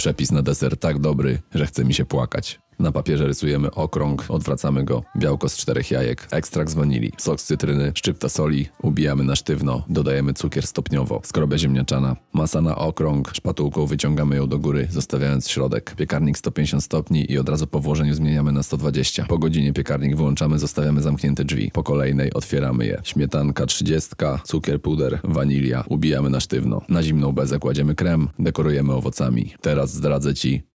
Przepis na deser tak dobry, że chce mi się płakać. Na papierze rysujemy okrąg, odwracamy go, białko z 4 jajek, ekstrakt z wanilii, sok z cytryny, szczypta soli, ubijamy na sztywno, dodajemy cukier stopniowo, skorobia ziemniaczana, masa na okrąg, szpatułką wyciągamy ją do góry, zostawiając środek. Piekarnik 150 stopni i od razu po włożeniu zmieniamy na 120. Po godzinie piekarnik wyłączamy, zostawiamy zamknięte drzwi. Po kolejnej otwieramy je. Śmietanka 30, cukier, puder, wanilia, ubijamy na sztywno. Na zimną bezę kładziemy krem, dekorujemy owocami. Teraz zdradzę Ci,